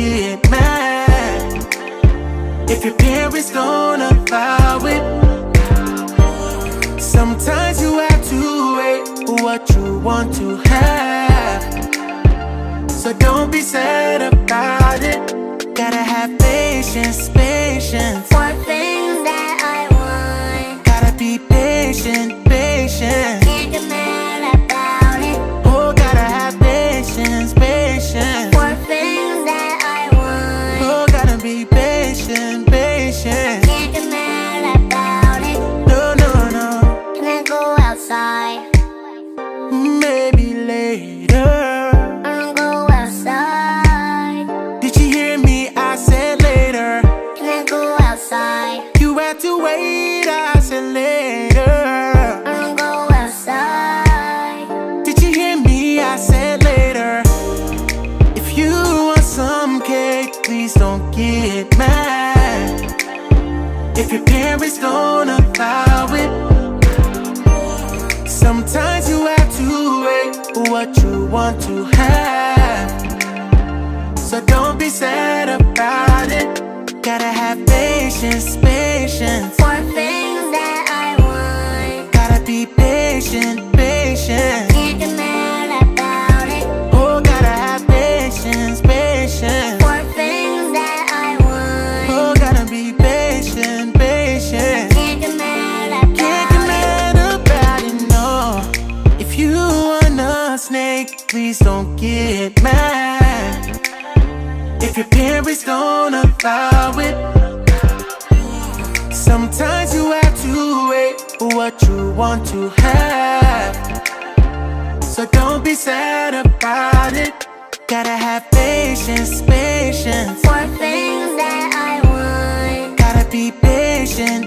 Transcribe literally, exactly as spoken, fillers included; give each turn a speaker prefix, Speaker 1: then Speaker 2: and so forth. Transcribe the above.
Speaker 1: get mad if your parents don't allow it. Sometimes you have to wait for what you want to have, so don't be sad about it. Gotta have patience, patience
Speaker 2: for things that I want.
Speaker 1: Gotta be patient, patient.
Speaker 2: Can't get mad about it.
Speaker 1: Oh, gotta have patience, patience
Speaker 2: for things that I want.
Speaker 1: Oh, gotta be patient, patient.
Speaker 2: Can't get mad about it.
Speaker 1: No, no, no.
Speaker 2: Can I go outside?
Speaker 1: Maybe later.
Speaker 2: I wanna go outside.
Speaker 1: Did you hear me? I said later.
Speaker 2: Can I go outside?
Speaker 1: You had to wait, I said later.
Speaker 2: I wanna go outside.
Speaker 1: Did you hear me? I said later. If you want some cake, please don't get mad if your parents don't allow it. Sometimes you have to wait for what you want to have, so don't be sad about it. Gotta have patience, patience
Speaker 2: for things that I want.
Speaker 1: Gotta be patient, patient.
Speaker 2: Can't get mad about it.
Speaker 1: Oh, gotta have patience, patience
Speaker 2: for things that I want.
Speaker 1: Oh, gotta be patient, patient.
Speaker 2: Can't get mad about
Speaker 1: Can't get mad about it, no. If you want a snake, please don't get mad if your parents don't allow it. Sometimes you have to wait for what you want to have, so don't be sad about it. Gotta have patience, patience
Speaker 2: for things that I want.
Speaker 1: Gotta be patient,